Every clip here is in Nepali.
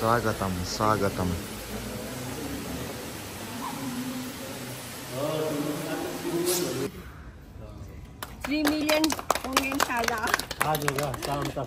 स्वागतम स्वागतम। 3 million होंगे इंशाल्लाह। आज होगा शाम तक।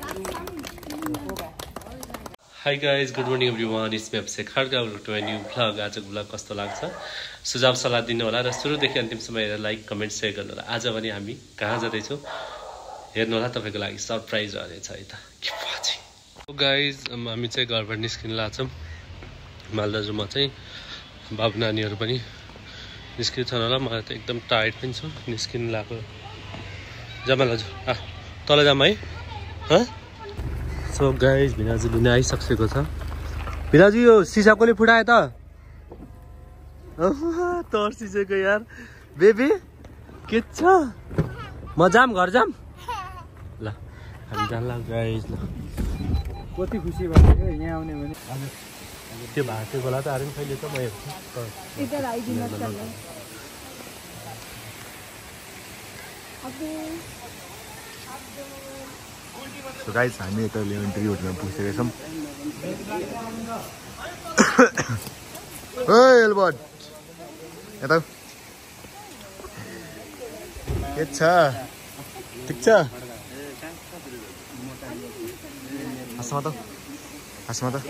Hi guys, good morning everyone, it's me Abhishek Khadka, welcome to my new vlog. आजको भ्लग कस्तो लाग्छ सुझाव सल्लाह दिनु होला र सुरुदेखि अन्तिमसम्म हेरेर लाइक कमेन्ट सेयर गर्नु होला। आज पनि हामी कहाँ जाँदैछौँ हेर्नु होला, तपाईँको लागि सरप्राइज रहनेछ है त। गाइज हामी चाहिँ घरबाट निस्किन लाग्छौँ। मालदाजुमा चाहिँ बाबु नानीहरू पनि निस्किन्छन् होला। मलाई त एकदम टायर्ड पनि छु, निस्किन लाग्यो। जमालाजु तल जाम है। सो गाइज भिनाजु लिन आइसकेको छ। भिनाजु यो सिसा कसले फुटायो त? तर्सिसक्यो यार। बेबी के छ? म जाम घर जाम। ल हामी जान्ला गाइज। ल कति खुसी भएको यहाँ आउने भने। त्यो भएको बेला त आएर कहिले त म हेर्छु। सो गाइस हामी यता लेमन ट्री होटलमा पुगेका छौँ। ओए एल्बर्ट यता के छ? ठिक छ? हँसमा त हँसमा त।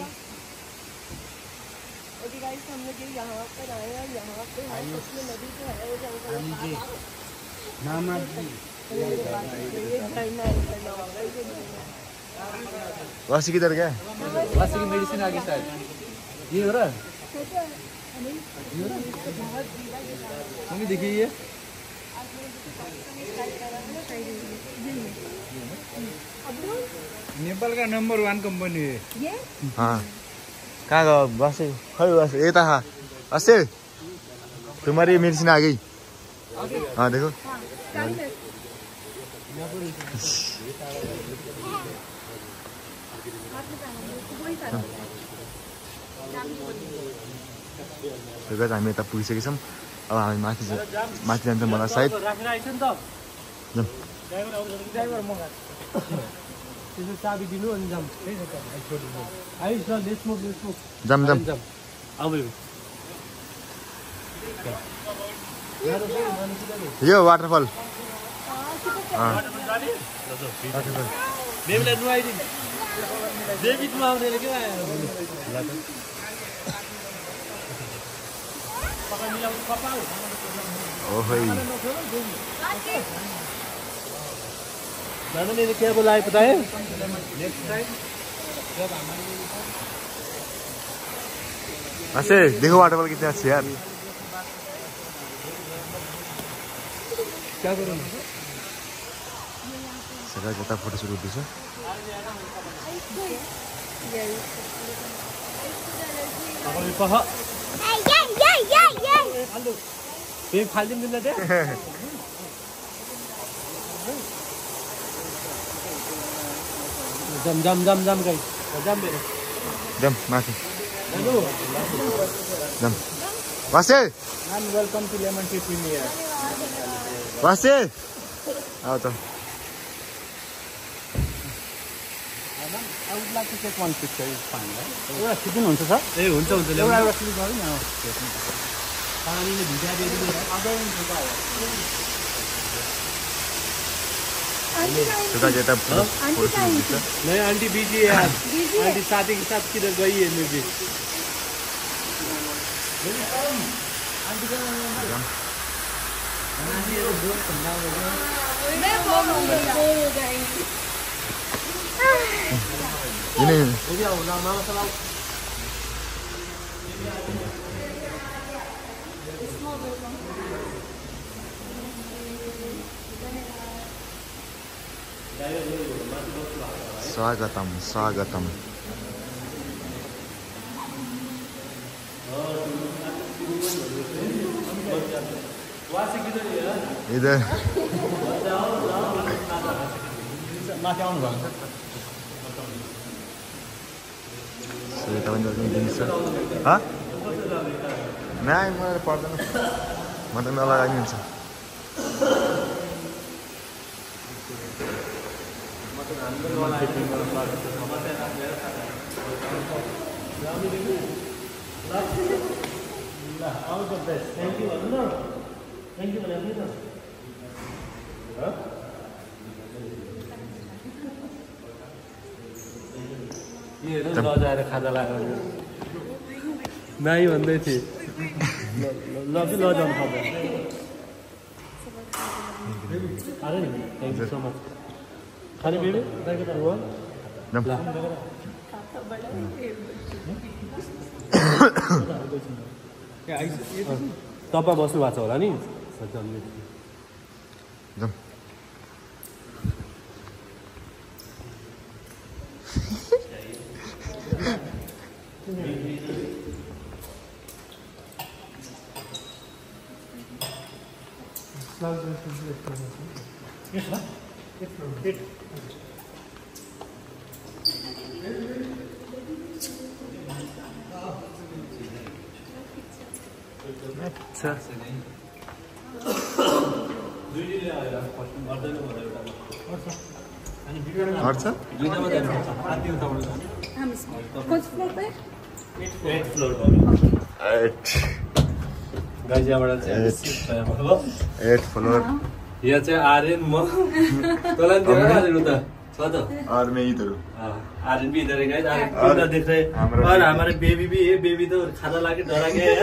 वासी किधर गया? वासी की मेडिसिन आगे शायद ये हो रहा है। मम्मी देखिए ये नेपाल का नंबर 1 कंपनी है ये। हाँ कहाँ गयो वासी? खै वासी यता खा। वासी तुम्हारी मेडिसिन आ गई। हाँ देखो हामी यता पुगिसकेका छौँ। अब हामी माथि जान्छौँ मलाई सायद। चाबी दिनु अनि जाम। जाम जाम। यो वाटरफल। बेबीलाई नुहाइदिनु। बेबी नुहाउनेले के ओहो दादा ने क्या बुलाया पता है? नेक्स्ट टाइम ऐसे देखो वाटरफॉल कितने अच्छे यार। क्या करूँ? सगळं जता फोटो शूट होते सर। ये फालतू मिल रहे जम जम जम जम गई जम मेरे जम माथि जम। वासे and welcome to Lemon Tree Premier. वासे आओ त। I would like to take one picture. It's fine, right? एउटा खिच्नु हुन्छ सर? ए हुन्छ हुन्छ एउटा क्लिक गरौँ न। पानीले भिजा दिएको अझै हुन्छ त। सुधा जता फोटो शूट होता। नहीं आंटी बिजी है यार। आंटी शादी के साथ किधर गई है मेरी? ini स्वागतम स्वागतम। इधर माथि आउनु भएको छ। यता पनि दिन्छ। हाँ नाइ मलाई पर्दैन, म त नलगाइ हुन्छ। All the best. Thank you. No. Thank you, Manavita. Huh? ये लजाएर खाजा लाग्यो नाइ भन्दै थिए ल लजाउनु पर्दैन अरे नि थ्यांक यू सो मच खाने बेबी दाइको त हो तपाईँ बस्नु भएको छ होला नि अच्छा यहाँ चाहिँ आर्यन म तँलाई दिनु त छ त और मैं इधर हूँ आर्यन भी इधर है गाइस आर्यन देख रहे और हमारे बेबी भी है बेबी तो खाना लाके डरा गया है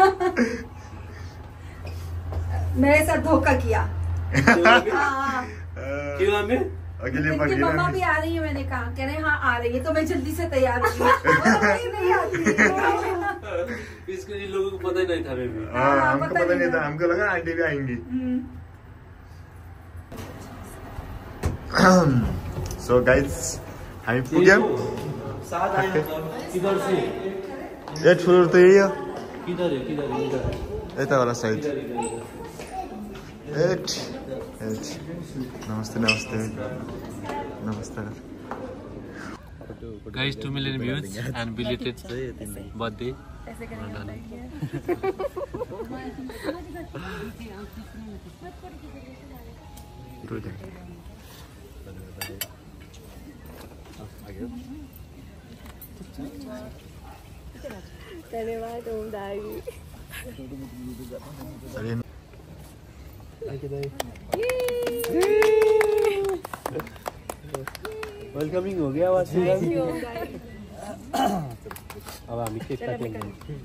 मेरे साथ धोखा किया क्यों हमें अकेले कि मम्मा भी आ रही है मैंने कहा कह रहे हाँ आ रही है तो मैं जल्दी से तैयार हो गई नहीं आती इसको इन लोगों को पता ही नहीं था बेबी हमको पता नहीं था हमको लगा आंटी भी आएंगी सो गाइस हामी पुग्यौं किधर से 8 फ्लोर त यही हो किधर है यता होला साइड 8 नमस्ते नमस्ते नमस्कार Guys, 2 million views and belated birthday. धन्यवाद ओम दाई वेलकमिंग हो गया आवाज अब हामी केक काट्यौं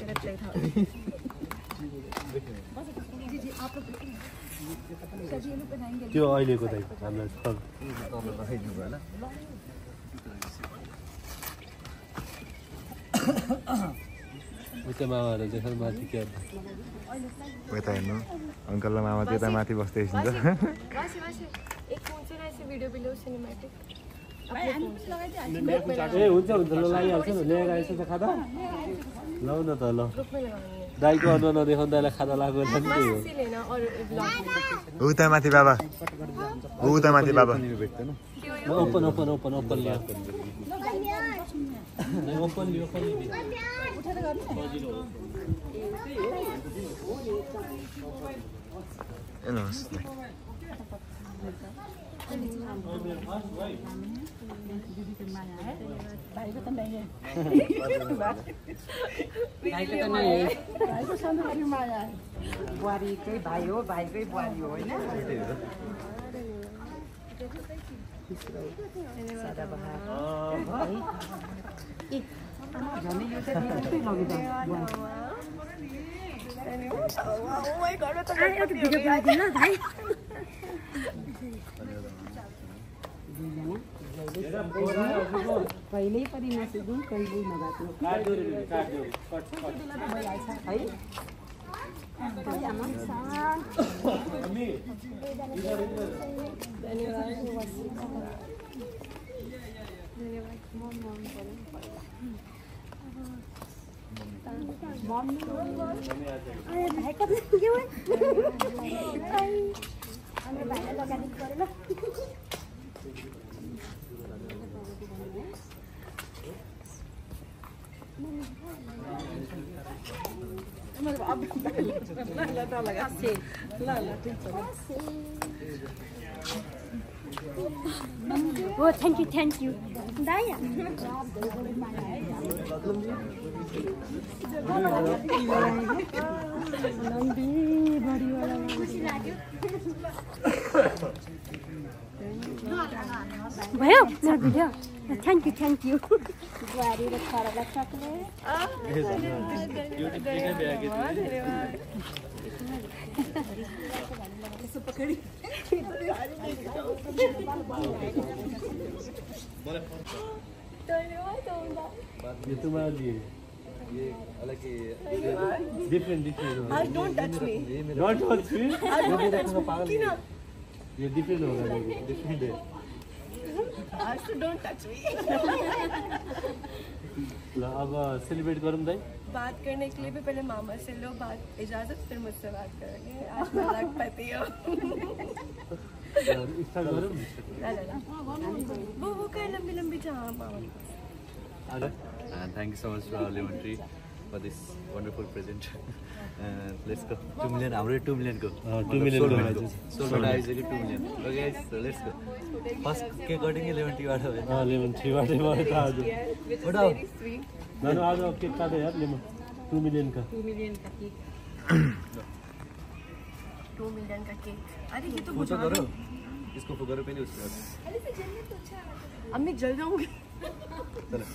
त्यो अहिलेको दाइ हामीलाई उता मामाहरु देखाउन माथि के उता हेर्नु अंकल र मामा त्यता माथि बस्दै हिँड्छ एक फोन से ऐसे वीडियो भी लो सिनेमैटिक ए हुन्छ ल लागिहाल्छ नि ल्याएर आएछ त खादा लौ न त ल दाइको अनुहार नदेखाउन दाइलाई खादा लाग्यो नि त्यही हो उता माथि बाबा उता माथि बाबा open open open open Leo open Leo नमस्ते भाइको त नहीं है भाइको सधैँभरि माया बुहारीकै भाइ हो भाइकै बुहारी हो होइन कहिल्यै पनि नसिक्नु कहिल्यै नगाएको है Oh, thank you. Daya. भयो मेरो भिडियो थ्याङ्क यू बुहारी र छोरालाई चक्लेट ये तुम्हारा लिए ये अलग डिफरेंट डोंट टच मी ये डिफरेंट होगा डिफरेंट है डोंट टच मी अब सेलिब्रेट करूँ दाई बात करने के लिए भी पहले मामा से लो बात इजाजत फिर मुझसे बात करेंगे आज मैं लग पाती हूँ स्टार्ट करूँ वो कहीं लंबी लंबी जहाँ मामा And thank you so much to Lemon Tree for this wonderful present. And let's go. 2 million. I'm ready 2 million go. 2 million sold go. out is 2 million. Okay guys, so let's go. First cake cutting Lemon Tree वाला है. लेमन ट्री वाले बहुत आज What up? नानो आज केक काटो यार लेमन 2 मिलियन का 2 मिलियन का केक 2 मिलियन का केक अरे ये तो फोटो करो. इसको फोटो करो पहले उसके बाद. अम्मी जल जाऊंगी चलो.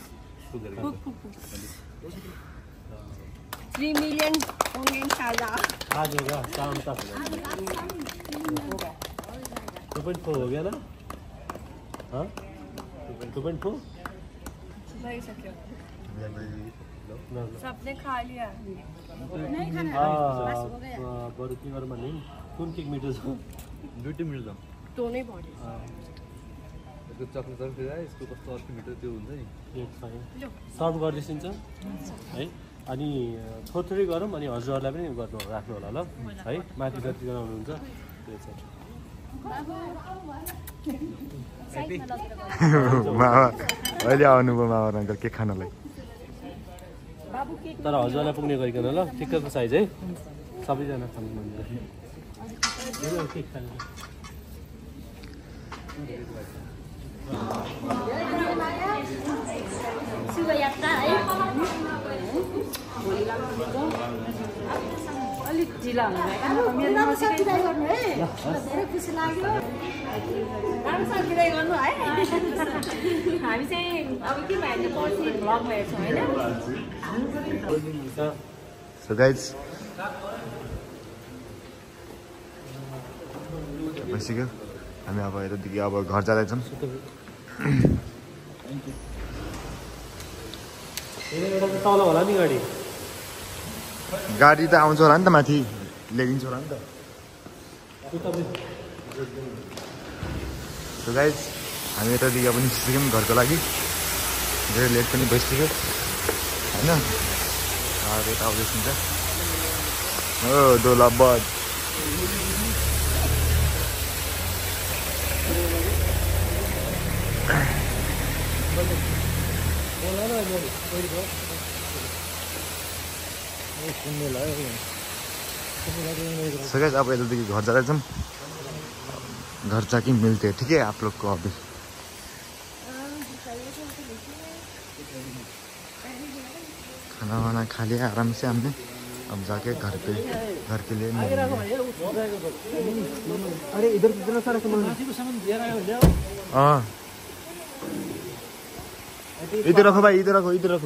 3 मिलियन होंगे इंशाल्लाह आज होगा शाम तक 2.4 हो गया ना हाँ 2.4 नहीं सके सबने खा लिया बरु के गरौँ भने कुन केक मिठो छ दुईटै मिल्छ तो नहीं बहुत यसको चक्लेट चक्लेट है यसको कस्तो अर्को मिठो त्यो हुन्छ नि सर्भ गरिदिन्छ है अनि थोरै गरौँ अनि हजुरहरूलाई पनि गर्नु राख्नु होला ल है माथि जतिजना हुनुहुन्छ त्यो चाहिँ मामा अहिले आउनुभयो मामा अङ्कल के खानलाई तर हजुरलाई पुग्ने गरिकन ल ठिक्कको साइज है सबैजना खानु मन अलिक ढिला हामी चाहिँ अब के भयो पर्सि भ्लगमा हेर्छौँ होइन सो गाइज भइसक्यो हामी अब यतादेखि अब घर जाँदैछौँ तल होला नि गाडी गाडी त आउँछ होला नि त माथि ल्याइदिन्छ होला नि त सो गाइज हामी यतादेखि अब निस्किसक्यौँ घरको लागि धेरै लेट पनि भइसक्यो होइन यता आउँदैछ हो दोलाबद सो गाइस अब यतादेखि घर जाँदैछौँ घर जाके मिलते हैं ठीक है आप लोग को अभी खाना वाना खा लिया आराम से हमने अब जाके घर के लिए अरे इधर कितना सारा सामान हाँ इधर रखो भाई इधर रखो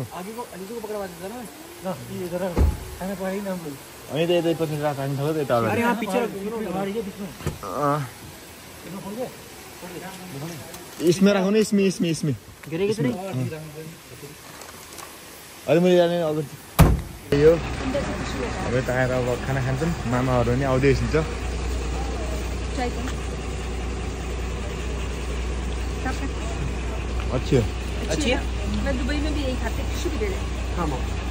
अनि त यतै पछि रात हामी थलो यता अगाडि इसमें राखो न इसमें अरे मैले जाने अब यो अब यता आएर अब खाना खान्छौँ मामाहरू नि आउँदै हुन्छ अच्छा मैं दुबई में भी यही खाते शुक्र दे हाँ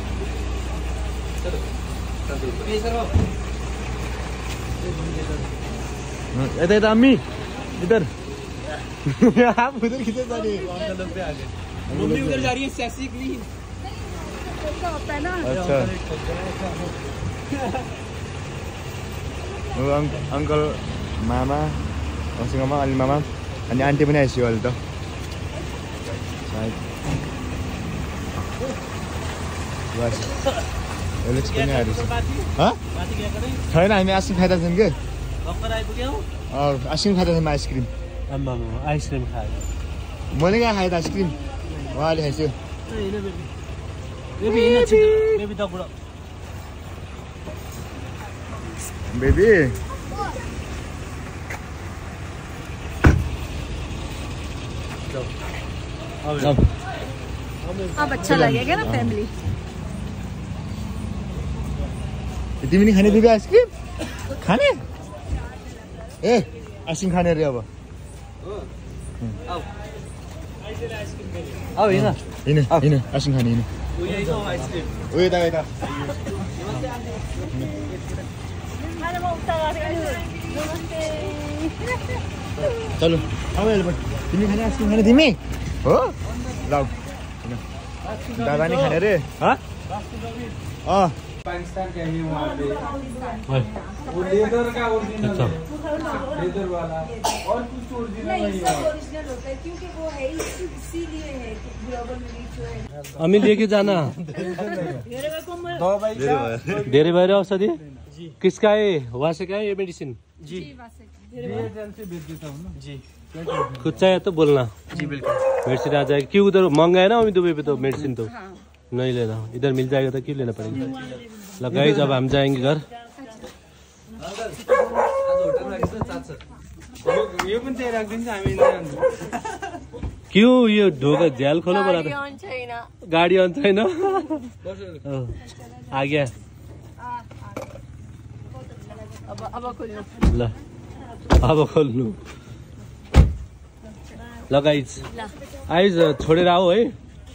यता अम्मी इधर आप उधर किधर जा रही है मम्मी उधर जा रही है सेक्सी क्लीन अच्छा अंकल मामा मसँग अलि मामा अनि आन्टी पनि आइसक्यो अहिले त एलेक्स पनि आएर छैन हामी आइसक्रिम खाइरहेको छौँ कि आइसक्रिम खाइरहेको छौँ आइसक्रिम आइसक्रिम खायो मैले कहाँ खाएँ त आइसक्रिम उहाँले खाइसक्यो बेबी अब अच्छा लगेगा ना फैमिली। तिमी नि खाने बेबी आइसक्रिम खाने ए आइसक्रिम खाने अरे अब हिँड आइसक्रिम खाने हिँड यता यता चलो अब तिमी खाने आइसक्रिम खाने तिमी हो ल दादा नि खाने अरे पाकिस्तान का ही वहाँ पे वो लेदर का ओरिजिनल है, लेदर वाला और कुछ ओरिजिनल नहीं है। ओरिजिनल होता है क्योंकि वो है इसीलिए है ग्लोबल विलेज जो है। अमी लेके जाना डेरे भएर औषधि किसका है वहाँ से क्या है ये मेडिसिन जी एयरटेल से भेज देता हूँ ना जी। कुछ चाहिए तो बोलना जी बिल्कुल मेडिसिन आ जाएगी क्यों उधर महंगा है ना अमी दुबई पे तो मेडिसिन तो नहीं लेना इधर मिल जाएगा तो क्यों लेना पड़ेगा लगाई जब हम जाएंगे घर यो पनि चाहिँ राखिदिन्छ हामी क्यों ये ढोका झ्याल खोलो बना गाड़ी अन छैन आ गया ल अब खोल्नु ल गाइज आइज छोडेर आओ है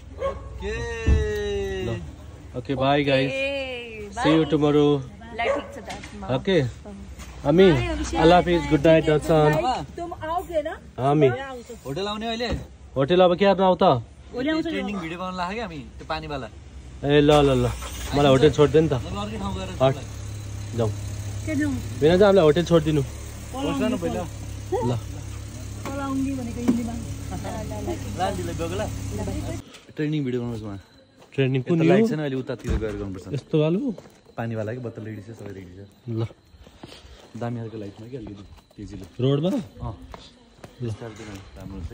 okay bye guys see you tomorrow okay अमी अल्लाह हाफिज गुड नाइट दर्शन तुम आओगे ना हामी होटल आउने अहिले होटल अब के गर्न आउ त ट्रेनिङ भिडियो बनाउन लाग्यो हामी त्यो पानीवाला ए ल ल ल मलाई होटल छोड्दे नि त अर्कै ठाउँ गएर हट जाउँ बिना चाहिँ हामीलाई होटल छोडिदिनु ल ट्रेनिङ भिडियो बनाउनुहोस् उहाँ ट्रेनिङ कुन लाइट छैन अहिले उतातिर गएर गर्नुपर्छ यस्तो वालो पानीवाला कि बोतल रेडी छ सबै रेडी छ ल दामी खालको लाइटमा कि अलिकति तेजिलो रोडमा अँ राम्रो हुन्छ कि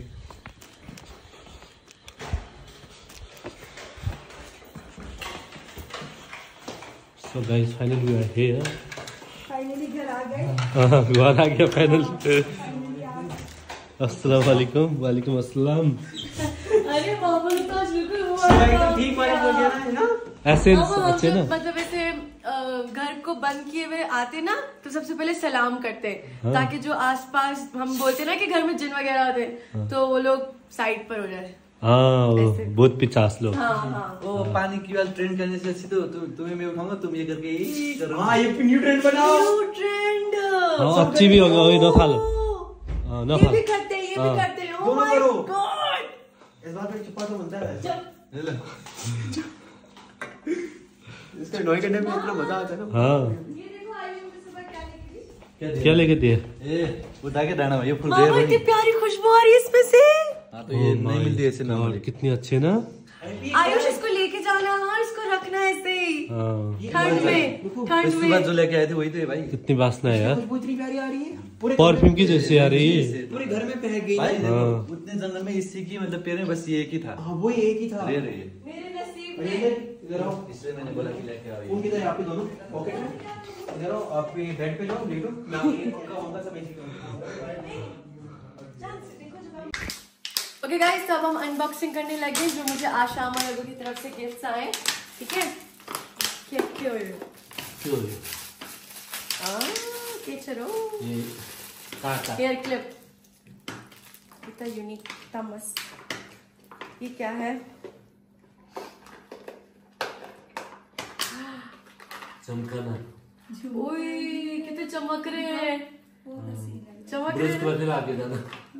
So guys, finally we are here. Finally घर आ गए। घर आ गया फाइनली। अस्सलाम वालेकुम। वालेकुम अस्सलाम। अरे मामा तो आज बिल्कुल वो ठीक वाला हो गया ना ऐसे अच्छे ना मतलब ऐसे घर को बंद किए हुए आते ना तो सबसे पहले सलाम करते ताकि जो आसपास हम बोलते ना कि घर में जिन वगैरह होते तो वो लोग साइड पर हो जाए। हाँ बहुत पिचास लोग ओ पानी की वाली ट्रेंड करने से अच्छी तो तुम्हें मैं उठाऊंगा तुम ये करके ही करो। हाँ ये न्यू ट्रेंड बनाओ न्यू ट्रेंड अच्छी भी होगा वही न खा लो न ये खा भी करते हैं ये भी करते हैं। ओह माय गॉड इस बात पे छुपा तो बनता है इसका नॉइस करने में इतना मजा आता है ना। हाँ ये देखो आयुष ने सुबह क्या लेके दी क्या लेके दिए ए उठा के डाना ये फुल मामा इतनी प्यारी खुशबू आ रही है इसमें से। हाँ तो ये नहीं मिलती ऐसे नॉर्मली कितनी अच्छे ना आयुष इसको लेके जाना और इसको रखना ऐसे ही हाँ ठंड में सुबह जो लेके आए थे वही तो है भाई। कितनी वासना है यार खुशबू इतनी प्यारी आ रही है पूरे परफ्यूम की जैसी आ रही है पूरे घर में महक गई भाई है। देखो उतने जंगल में इसी की मतलब पेड़ में बस ये एक ही था। हाँ वो एक ही था रेयर है ये मेरे नसीब और में ये इधर आओ इसलिए मैंने बोला कि लेके आओ फोन किधर है आपके दोनों पॉकेट में इधर आओ आप बेड पे जाओ लेटो मैं आपके पक्का होगा सब ऐसे ओके गाइस तो अब हम अनबॉक्सिंग करने लगे जो मुझे आज शाम लोगों की तरफ से गिफ्ट्स आए ठीक है क्या क्या हो हेयर क्लिप इतना यूनिक इतना मस्त ये क्या है चमकाना ओए कितने चमक रहे हैं चमक रहे हैं आगे जाना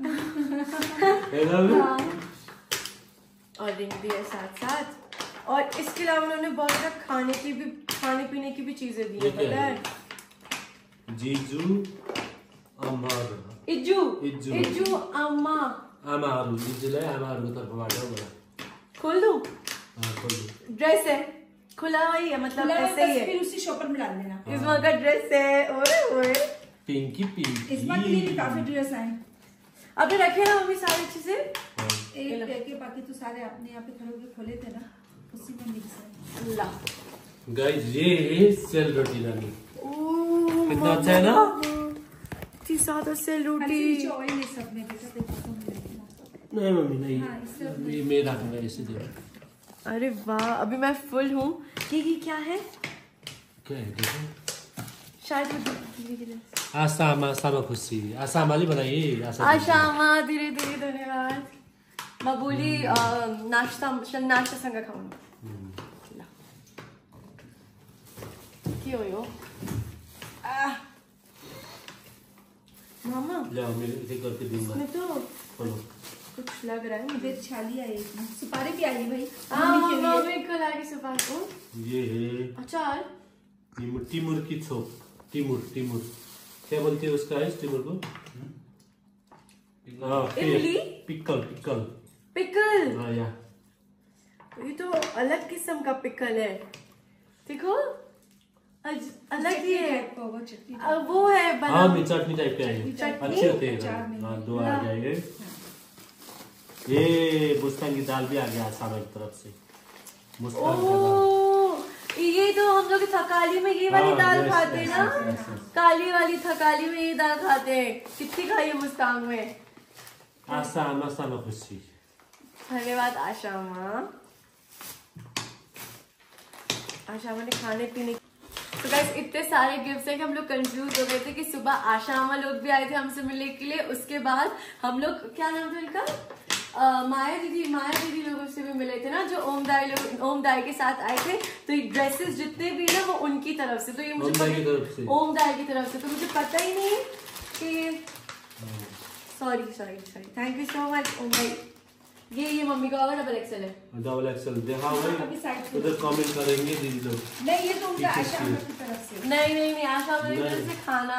और रिंग भी है साथ साथ और इसके अलावा उन्होंने बहुत सारा खाने पीने की भी चीजें दी है पता है जीजू अमर इज्जू इज्जू। इज्जू अम्मा आमाहरू जीजुलाई आमाहरूको तर्फबाट हो मलाई खोल दूं खोल्नु ड्रेस है खुला हुई है, मतलब ऐसे ही है। फिर उसी शॉपर में डाल देना। इसमा का ड्रेस है, ओए ओए पिंकी पिंकी। इसमा के लिए भी काफी ड्रेस आए। अभी रखे ना मम्मी सारी चीजें एक लेके बाकी तो सारे अपने यहाँ पे खड़े होके खोले थे ना, उसी में मिक्स है। ला गाइस ये सेल रोटी नानी, कितना अच्छा है ना। इतनी ज्यादा सेल रोटी। ऑयल ये सब में बेटा देखो। नहीं मम्मी नहीं, ये मैं रखूंगा इसे दे। अरे वाह, अभी मैं फुल हूँ। ये क्या है? क्या है देखो, शायद वो दीदी के लिए। आसामा सामा खुशी, आसामाली बनाइए। आशामा धीरे धीरे धन्यवाद। मैं बोली नाश्ता संग खाऊंगा। क्यों यो? मामा ले मम्मी इसे करके दूंगा। मैं तो बोलो कुछ लग रहा है मुझे। छाली आई है, सुपारी भी आई भाई। मम्मी को लागी सुपारी को। ये है अचार, टिमुर की छोप। टिमुर क्या बोलते हैं उसका है टिमुर को? इमली, पिकल। हाँ या ये तो अलग किस्म का पिकल है। देखो अलग ही है। वो है बना। हाँ चटनी टाइप के आएंगे, अच्छे होते हैं। हाँ 2 आ जाएंगे। ये मुस्तान की दाल भी आ गया आसाम की तरफ से। मुस्तान का दाल। ये तो हम लोग थकाली में ये वाली दाल खाते हैं ना। काली वाली थकाली में ये दाल खाते हैं। कितनी खाई है मुस्तान में। आसामा खुशी। धन्यवाद आशामा ने खाने पीने। तो गाइस इतने सारे गिफ्ट्स हैं कि हम लोग कंफ्यूज हो गए थे कि सुबह आशामा लोग भी आए थे हमसे मिलने के लिए। उसके बाद हम लोग, क्या नाम था उनका, माया दीदी लोगों से भी मिले थे ना, जो ओम दाई के साथ आए थे। तो ये ड्रेसेस जितने भी ना वो उनकी तरफ से। तो ये मुझे ओम दाई की तरफ से। तो मुझे पता ही नहीं कि sorry thank you so much Om दाई। ये मम्मी का होगा डबल एक्सेल है। डबल एक्सेल देखा उधर कमेंट करेंगे दीदी लोग। नहीं ये तो उनका आशा की तरफ से। नहीं आशा की तरफ से खाना।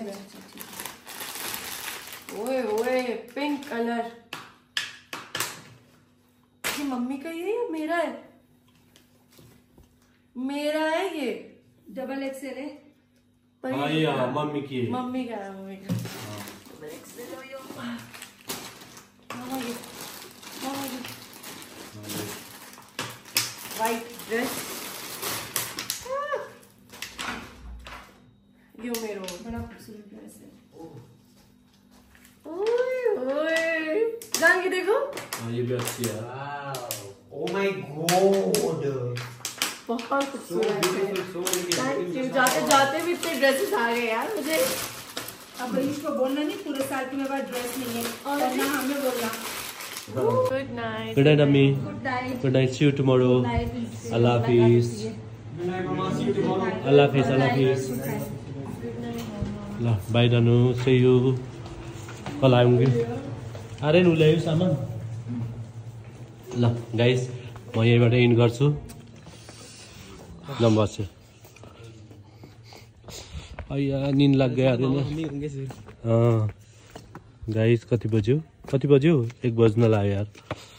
ओए पिंक कलर। ये मम्मी का ये या मेरा है? मेरा है ये। डबल एक्सेल है। हाँ ये मम्मी की है। मम्मी का डबल एक्सेल हो यो। White dress. यो मेरो बड़ा खूबसूरत ड्रेस है। ओए जान के देखो। हाँ ये भी अच्छी है। Oh my God! बहुत खूबसूरत है। Thank you. जाते भी इतने ड्रेसेस आ गए यार मुझे। अब इसको बोलना नहीं पूरे साल की मेरे पास ड्रेस नहीं है और ना हमें बोलना। Good night. गुड नाइट अम्मी। Good night. See you tomorrow. अल्लाह हाफिज। ल बाई दानु। See you. कल आऊँगी। अरे नु ल्यायो सामान। ल गाइस म यहीँबाट इन गर्छु। बस्छु। अय्या निन्द लाग्यो अरे। गाइस कति बज्यो 1 बज्न लाग्यो यार।